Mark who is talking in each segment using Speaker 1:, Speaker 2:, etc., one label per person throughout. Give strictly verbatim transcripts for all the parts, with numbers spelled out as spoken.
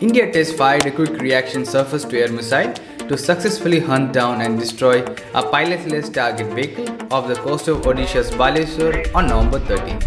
Speaker 1: India test fired a quick reaction surface-to-air missile to successfully hunt down and destroy a pilotless target vehicle off the coast of Odisha's Baleswar on November thirteenth.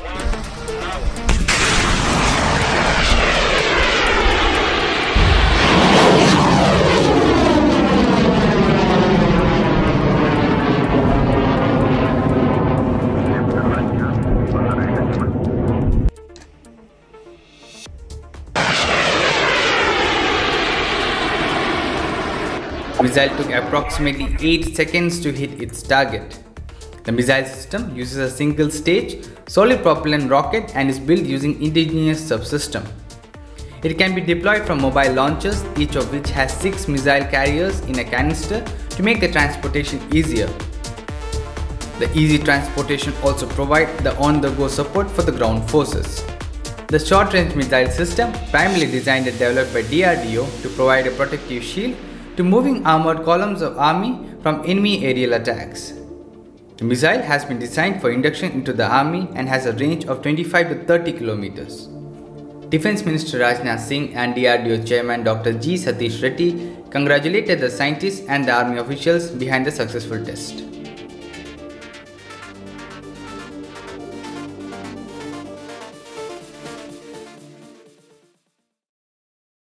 Speaker 1: The missile took approximately eight seconds to hit its target. The missile system uses a single-stage, solid propellant rocket and is built using indigenous subsystem. It can be deployed from mobile launchers, each of which has six missile carriers in a canister to make the transportation easier. The easy transportation also provides the on-the-go support for the ground forces. The short-range missile system, primarily designed and developed by D R D O to provide a protective shield to moving armored columns of army from enemy aerial attacks. The missile has been designed for induction into the army and has a range of twenty-five to thirty kilometers. Defense Minister Rajnath Singh and D R D O Chairman Doctor G. Satish Reddy congratulated the scientists and the army officials behind the successful test.